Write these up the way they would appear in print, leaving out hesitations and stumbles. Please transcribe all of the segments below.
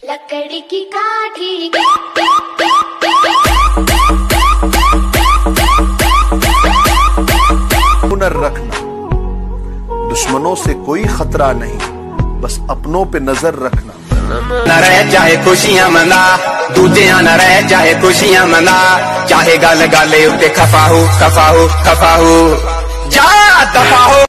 लकड़ी की काठी हुनर रखना, दुश्मनों से कोई खतरा नहीं, बस अपनों पे नजर रखना। न रह चाहे खुशियां मना, दूजियां न रह चाहे खुशियां मना, चाहे गल गाले उत्ते खफा हो जा दफा हो।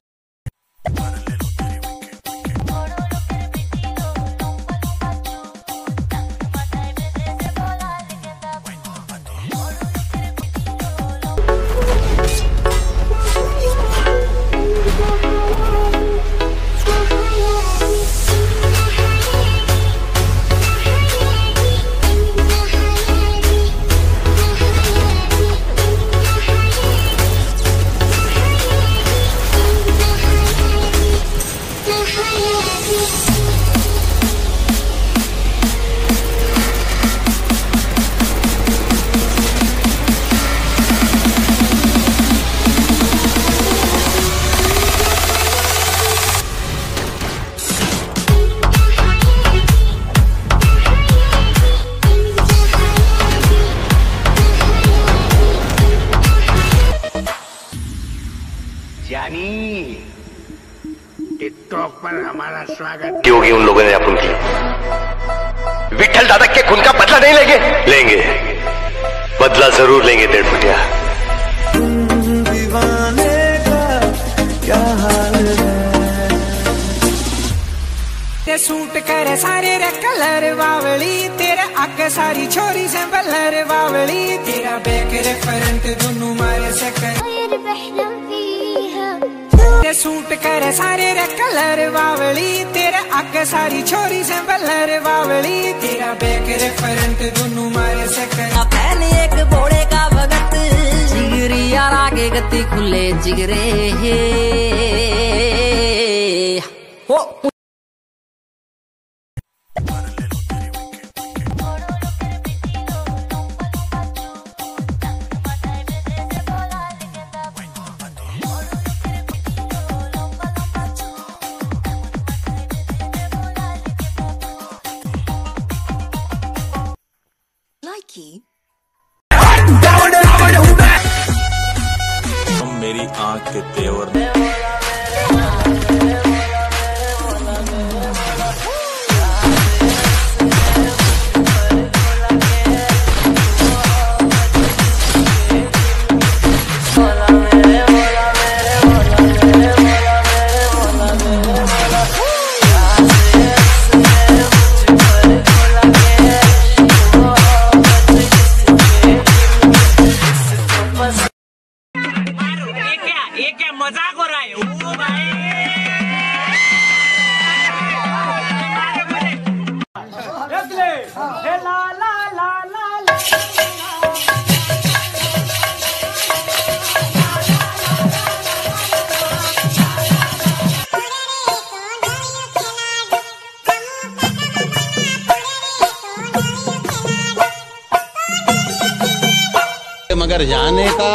जानी टिकटॉक पर हमारा स्वागत होगी उन लोगों ने अपन की। विठल दादा के खून का बदला नहीं लेंगे बदला जरूर लेंगे डेढ़ फुटिया। दीवाने का क्या हाल है, ते सूट करे सारे रे कलर बावली, तेरे आगे सारी छोरी से बलर बावली, तेरा बैक रेफरेंट दोनों मारे से कर सूट करे सारे रे कलर बावली, तेरे आगे सारी छोरी से बलर बावली, तेरा बैक रेफरेंट दोनों मारे से कर। पहले एक बोड़े का भगत जिगरी यार आगे गति खुले जिगरे हो। मेरी आंख के तेवर मजाक हो रहा है। ओ भाई ला ला ला ला मगर जाने का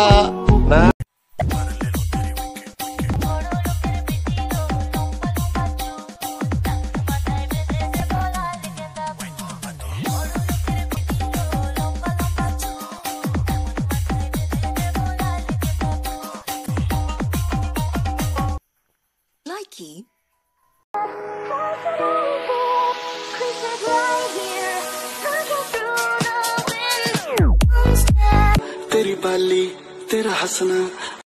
तेरी बाली तेरा हंसना